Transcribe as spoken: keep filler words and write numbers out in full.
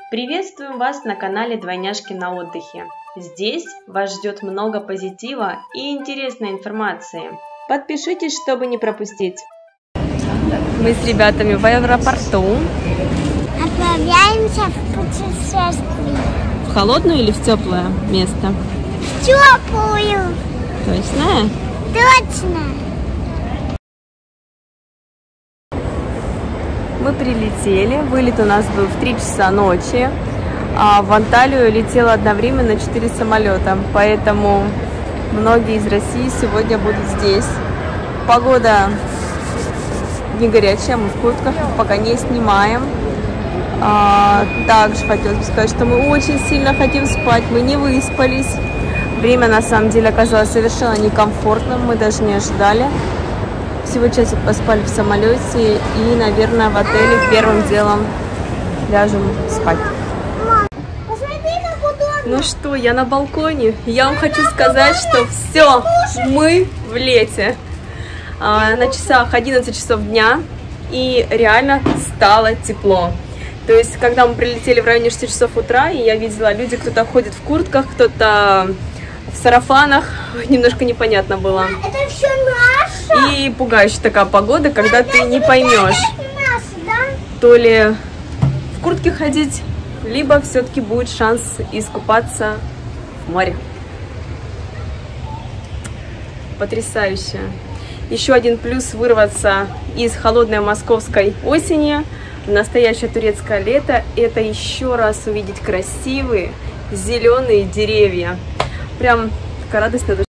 Приветствуем вас на канале Двойняшки на отдыхе. Здесь вас ждет много позитива и интересной информации. Подпишитесь, чтобы не пропустить. Мы с ребятами в аэропорту. Отправляемся в путешествие. В холодное или в теплое место? В теплую. Точно? Точно. Мы прилетели, вылет у нас был в три часа ночи, а в Анталию летело одновременно четыре самолета, поэтому многие из России сегодня будут здесь. Погода не горячая, мы в куртках, пока не снимаем. А, также хотелось бы сказать, что мы очень сильно хотим спать, мы не выспались. Время на самом деле оказалось совершенно некомфортным, мы даже не ожидали. Всего часик поспали в самолете и, наверное, в отеле первым делом ляжем спать. Посмотри, как удобно. Ну что, я на балконе. Я вам хочу сказать, что все, мы в лете. А, на часах одиннадцать часов дня и реально стало тепло. То есть, когда мы прилетели в районе шести часов утра, и я видела, люди, кто-то ходит в куртках, кто-то в сарафанах, немножко непонятно было. Это все наше. И пугающая такая погода, когда ты не поймешь, Наше, да? то ли в куртке ходить, либо все-таки будет шанс искупаться в море. Потрясающе. Еще один плюс — вырваться из холодной московской осени в настоящее турецкое лето — это еще раз увидеть красивые зеленые деревья. Прям такая радость на душе.